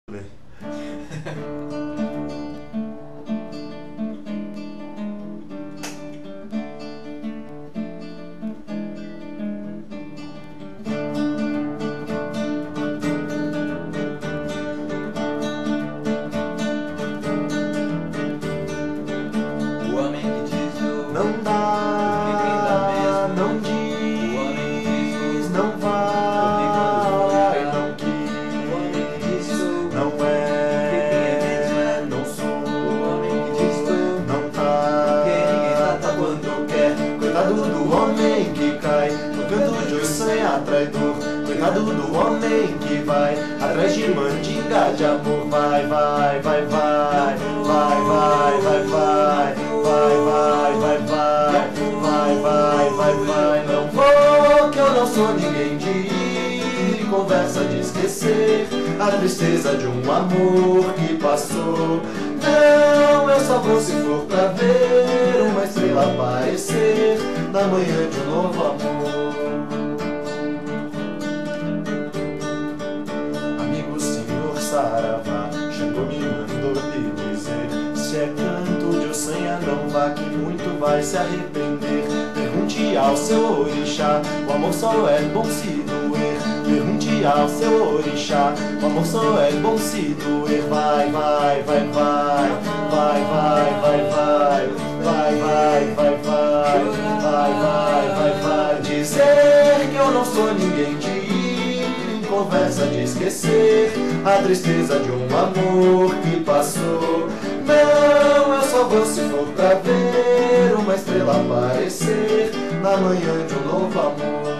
Bem. O homem que diz o Não dá, não diz, não vai, não quis, não é, não sou, não tá quando quer. Coitado do homem que cai no canto de ossanha traidor. Coitado do homem que vai atrás de mandinga de amor. Vai, vai, vai, vai, vai, vai, vai, vai, vai, vai, vai, vai, vai, vai, vai. Não vou, que eu não sou ninguém de conversa de esquecer a tristeza de um amor que passou. Não, eu só vou se for pra ver uma estrela aparecer na manhã de um novo amor. Amigo senhor Saravá, Xangô me mandou lhe dizer: se é canto de ossanha, não vá, que muito vai se arrepender. Pergunte ao seu orixá, o amor só é bom se doer. Pergunte ao seu orixá, o amor só é bom se doer. Vai, vai, vai, vai, vai, vai, vai, vai, vai, vai, vai, vai, vai, vai, vai, vai. Dizer que eu não sou ninguém de conversa de esquecer a tristeza de um amor que passou. Não, eu só vou se for pra ver uma estrela aparecer na manhã de um novo amor.